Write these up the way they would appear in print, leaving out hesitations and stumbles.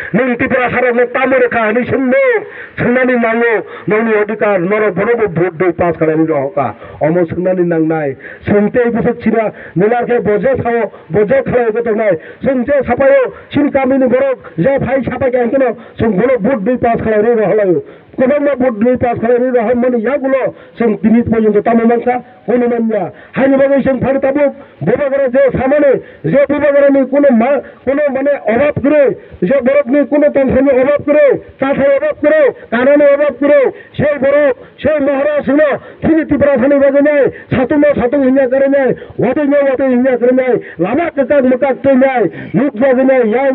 nung Tripura sarok no tamore ka ni sunno sunani nango noni odikar noro borobo vote doi pass khalani roka omo sunani nangnai sungte busuk chira nilarke boje sao boje khalai ko tongnai sungje sapayo sin kamini borok je phai sapa ke angkino sung bolo vote doi pass khalai ro halayo কোনবা vote দুই pass করে রহম মানে ইয়াগুলো जों দিনিত পর্যন্ত তামাংসা অনুমানয়া হাইনিবাগে जों ফারতাবু ববাগরে যে সামনে যে ববাগরেনি কোনো মানে অভাব করে যে বরকনি কোনো টেনশনে অভাব করে চাথায় অভাব করে কারণে অভাব করে সেই বরক সেই মহারাজ হলো তিনি ত্রিপুরা হাইনিবাগে নাই সাতু হিংসা করে নাই ওতে হিংসা করে নাই লামা কাক মুকাকতে নাই মুখ জাগে নাই ইয়াং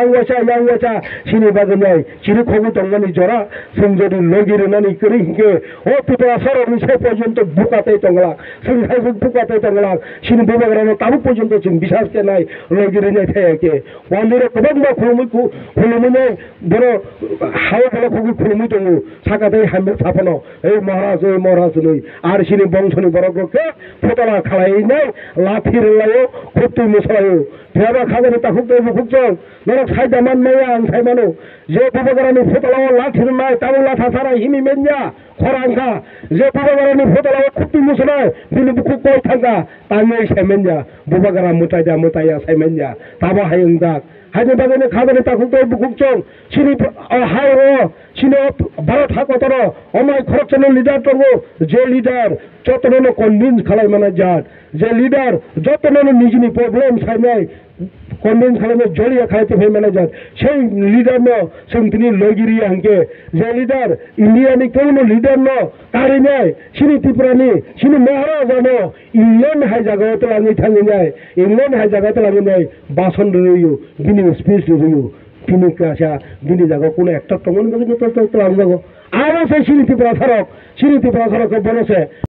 ওয়াচা সিনি বাগে নাই সিনি খগু তঙ্গানি জরা जों যদি লগিরনানি করি হিংকে ও ত্রিপুরা সরনি সে পর্যন্ত বুকাতে তংলা जों হাইবু বুকাতে তংলা সিনি ববাগরানো তাবু পর্যন্ত जों বিশ্বাস কে নাই লগিরনাই থায়কে ওয়ান্দিরে কবংবা খুলুমুনে বড় হাও বড় খুবই খুলুমু দङ সাকাতে হামে সাফানো এই মহারাজ নই আর সিনি বংশনি বড়কে ফতলা খালাই নাই লাঠির লায়ো খুঁটি মশলায়ো ভেবা খাগনি তাকুতে বুকচং নরক সাইদা মান মাইয়া আং সাইমানো যে ববাগরানি ফতলা লাঠির নাই তাবু লাঠা সারা হিমি মেঞ্জা খরাংখা যে ববাগরানি ফতলা খুঁটি মশলা বিনি বুকু কই থাকা তাই সাইমেঞ্জা ববাগরা মুতাইয়া সাইমেঞ্জা তাবা হাইংদাক হাইনি বাগানে খাগনি তাকুতে বুকচং সিনি হাই ও সিনি ভারত হাকতর অমাই খরচনের লিডার তঙ্গো যে লিডার যতননো কনভিন্স খালাই মানে যার যে লিডার যতননো নিজনি প্রবলেম সাইনাই কনভিন্স খালামে জড়িয়ে খাইতে ভাই ম্যানেজার সেই লিডার ন जों তিনি লগিরি আঙ্কে যে লিডার ইন্ডিয়ানি কোনো লিডার ন তারি নাই সিনি ত্রিপুরানি সিনি মহারাজানো ইংল্যান্ড হাই জায়গাতে লাগি থাঙ্গি নাই ইংল্যান্ড হাই জায়গাতে লাগি নাই বাসন রইও বিনি স্পিচ রইও তিনি কাছা বিনি জায়গা কোনো একটা তমন গলি তো লাগি যাগো আর সেই সিনি ত্রিপুরা সড়ক বলেছে